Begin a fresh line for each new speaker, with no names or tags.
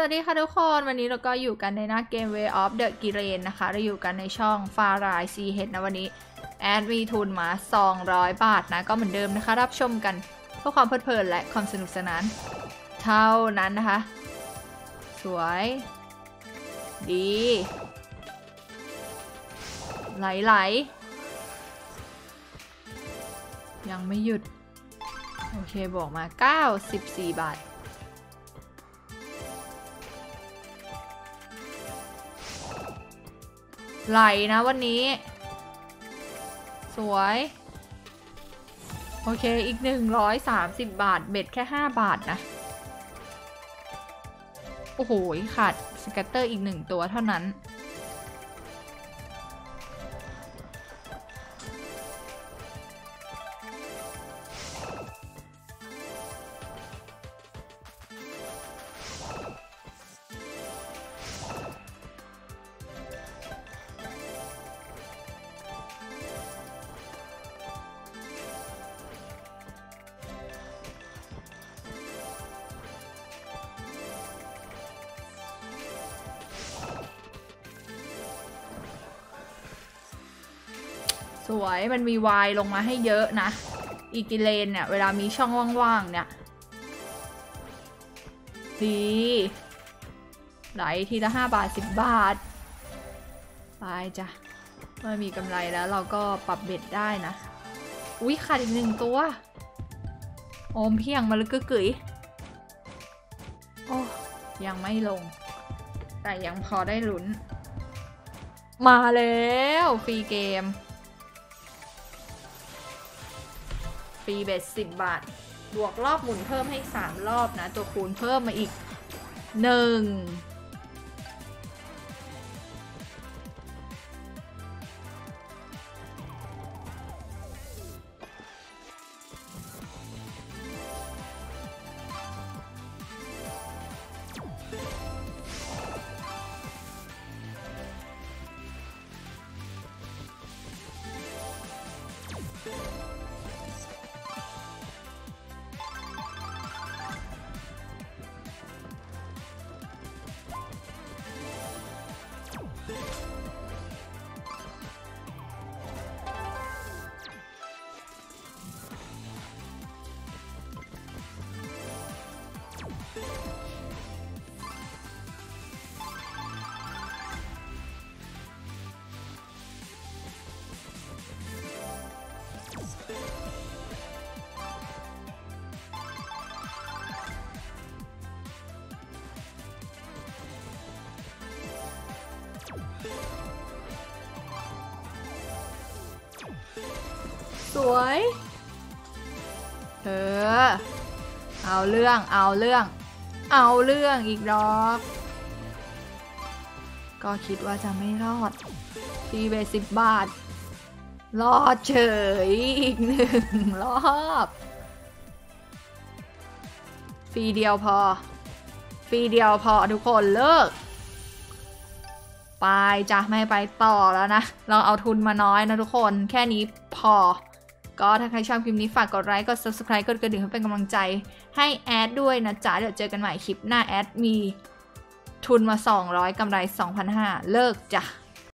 วัสดีค่ะทุกคนวันนี้เราก็อยู่กันในหน้าเกม Way of the Giren นะคะเราอยู่กันในช่อง Farai CH นะวันนี้แอดมีทุนมา200 บาทนะก็เหมือนเดิมนะคะรับชมกันเพื่อความเพลิดเพลินและความสนุกสนานเท่านั้นนะคะสวยดีไหลยังไม่หยุดโอเคบอกมา94 บาทไหลนะวันนี้สวยโอเคอีก130 บาทเบ็ดแค่5 บาทนะโอ้โหขาดสแกตเตอร์อีก1 ตัวเท่านั้นสวยมันมีวายลงมาให้เยอะนะอีกิเลนเนี่ยเวลามีช่องว่างๆเนี่ยดีไหลทีละ5 บาท10 บาทไปจ้ะเมื่อมีกำไรแล้วเราก็ปรับเบ็ดได้นะอุ๊ยขาดอีก1 ตัวโอมเพียงมาลึกกึ๋ยโอ้ยังไม่ลงแต่ยังพอได้ลุ้นมาแล้วฟรีเกมฟรีเบ็ด10 บาทบวกรอบหมุนเพิ่มให้3 รอบนะตัวคูณเพิ่มมาอีก1สวยเอาเรื่องอีกดอกก็คิดว่าจะไม่รอดฟรีเบ็ด10 บาทรอดเฉยอีก1 รอบฟรีเดียวพอทุกคนเลิกไปจ้ะไม่ไปต่อแล้วนะเราเอาทุนมาน้อยนะทุกคนแค่นี้พอก็ถ้าใครชอบคลิปนี้ฝากกดไลค์กด Subscribe กดกระดิ่งให้เป็นกำลังใจให้แอดด้วยนะจ๊ะเดี๋ยวเจอกันใหม่คลิปหน้าแอดมีทุนมา200กำไร 2,500 เลิกจ้ะ